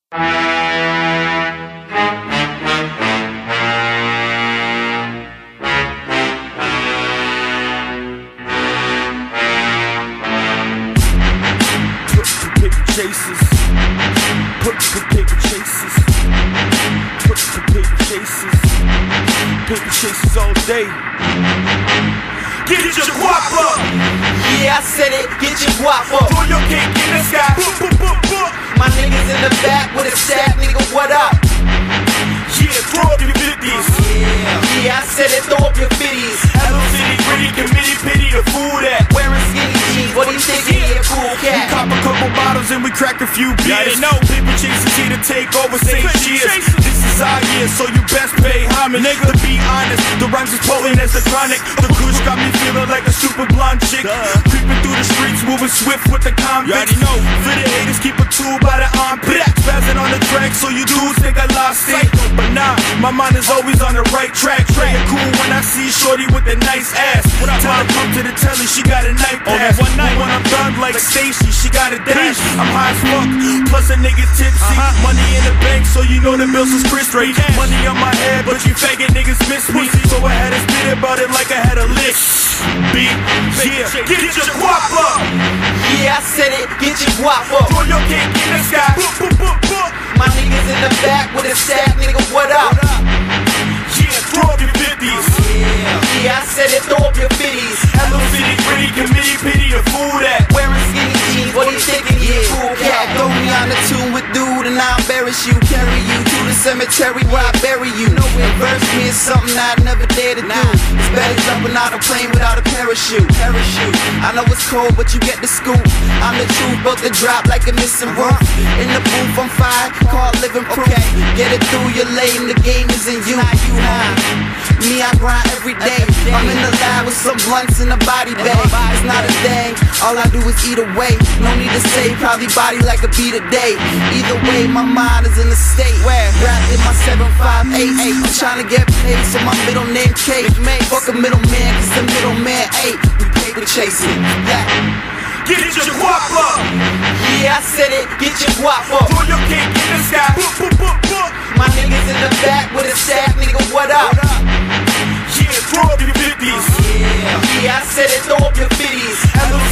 Chasers, put the paper chasers, put the paper chasers all day. Get your guap up. Yeah, I said it, get your guap up. Throw your cake in the sky. My niggas in the back with a stack, nigga, what up? Yeah, throw up your 50s. Yeah, I said it, throw up your 50s. Hello City, gritty, committee, pity the fool that Wearing skinny jeans, what do you think? Yeah, cool we cat. cop a couple bottles and we crack a few beers. Y'all know. Paper chasers here to take over, say cheers. This is our year, so you best pay homage. To be honest, the rhymes is potent as the chronic. The kush got me feeling like a super blonde chick. Creeping through the streets, moving swift with the convicts. You already know. For the haters, keep a tool by the armpit. Spazzing on the track, so you dudes think I lost it. But nah, my mind is always on the right track. Playing cool when I see shorty with a nice ass. Tell her come to the telly, she got a night pass. one night. But when I'm done like Stacy, she got a dash. I'm high as fuck, plus a nigga tipsy. Money in the bank, so you know the bills is crispy. Money on my head, but you faggot niggas miss me. So I had to spit about it like I had a lick. Beat, yeah, get your guap up. Yeah, I said it, get your guap up. Throw your cake in the sky. My niggas in the back with a stack, nigga, what up? Yeah, throw up your 50s. Yeah, I said it, throw up your 50s. Hello City, gritty, committee, pity the fool that Wearing skinny jeans, what do you thinking? Yeah, cool cat. Throw me on the tune with dude and I'll embarrass you. Carry you to the cemetery where I bury you. Verse me is something I'd never dare to do. It's better jumping out a plane without a parachute. I know it's cold, but you get the scoop. I'm the truth, both the drop like a missing roof. In the booth, I'm fire, call living proof. Get it through, you're lame, the game is in you. Me, I grind every day. I'm in the lab with some blunts in the body bag. It's not a thing, all I do is eat away. No need to say, probably body like a beat a day. Either way, my mind is in a state where wrapped in my 758. I'm trying to get paid, so my middle name K. Fuck a middleman, cause the middleman ain't. We paper chasing. Get your guap up. Yeah, I said it, get your guap up. Throw your cake in the sky. My niggas in the back with a stack, nigga, what up? Yeah, throw up your 50s. Yeah, I said it, throw up your 50s. Hello